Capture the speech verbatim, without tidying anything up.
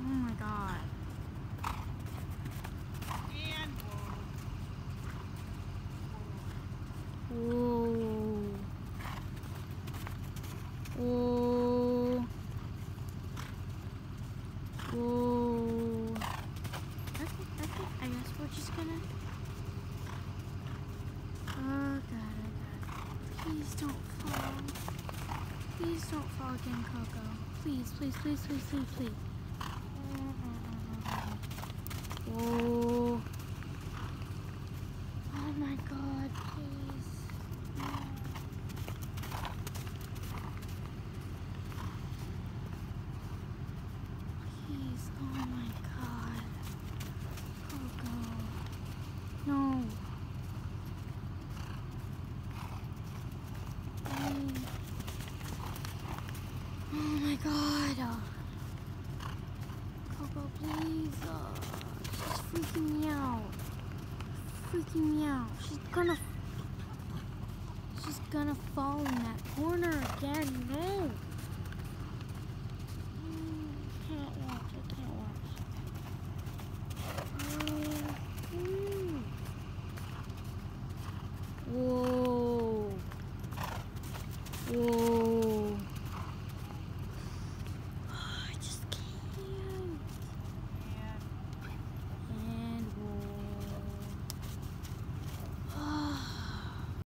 Oh my god. And Whoa. Whoa. Whoa. Okay, okay. I guess we're just gonna. Oh god, oh god. Please don't fall. Please don't fall again, Coco. Please, please, please, please, please, please. Whoa. Oh my god, please. Please, oh my god. Coco. No. Please. Oh my god. Coco, please. Oh, she's freaking me out. Freaking me out. She's gonna. She's gonna fall in that corner again. No.